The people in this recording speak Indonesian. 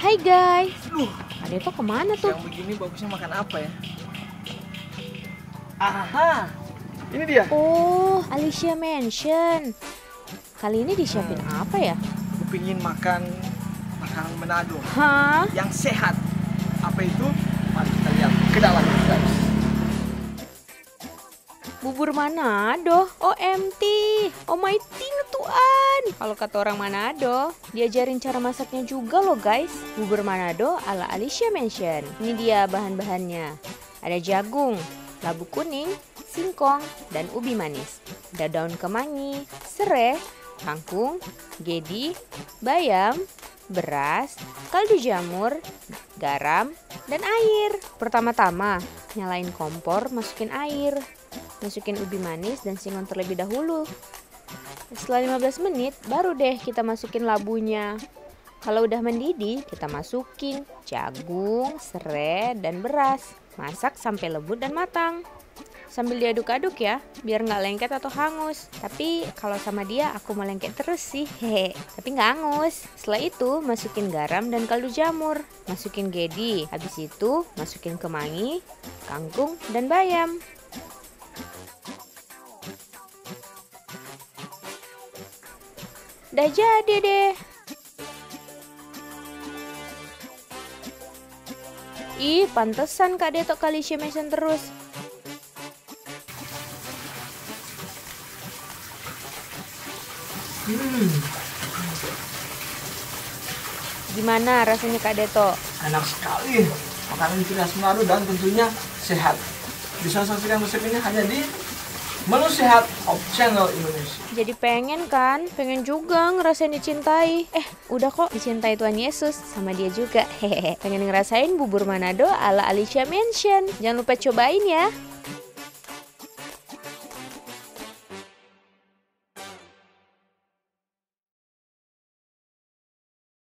Hai guys. Duh, Ade tuh kemana tuh? yang begini bagusnya makan apa ya? Aha, ini dia. Oh, Alicia Mansion. Kali ini disiapin apa ya? Aku pingin makan makanan Manado Hah? yang sehat. Apa itu? Mari kita lihat ke dalam, guys. Bubur Manado. OMT. Oh my Tuan. Kalau kata orang Manado, diajarin cara masaknya juga loh guys. Bubur Manado ala Alicia Mansion. Ini dia bahan-bahannya. Ada jagung, labu kuning, singkong, dan ubi manis. Ada daun kemangi, serai, kangkung, gedi, bayam, beras, kaldu jamur, garam, dan air. Pertama-tama, nyalain kompor, masukin air. Masukin ubi manis dan singkong terlebih dahulu. Setelah 15 menit, baru deh kita masukin labunya. Kalau udah mendidih, kita masukin jagung, serai, dan beras. Masak sampai lembut dan matang. Sambil diaduk-aduk ya, biar nggak lengket atau hangus. Tapi kalau sama dia aku mau lengket terus sih, hehe. Tapi nggak hangus. Setelah itu masukin garam dan kaldu jamur. Masukin gedi. Habis itu masukin kemangi, kangkung, dan bayam. Udah jadi deh. Ih, pantesan Kak Detok kali Mansion terus. Gimana rasanya Kak Deto? Enak sekali. Makanan khas Manado dan tentunya sehat. Bisa saksikan resep ini hanya di Menu Sehat of Channel Indonesia. Jadi pengen kan? Pengen juga ngerasain dicintai. Udah kok dicintai Tuhan Yesus sama dia juga. Hehehe. Pengen ngerasain bubur Manado ala Alicia Mansion. Jangan lupa cobain ya.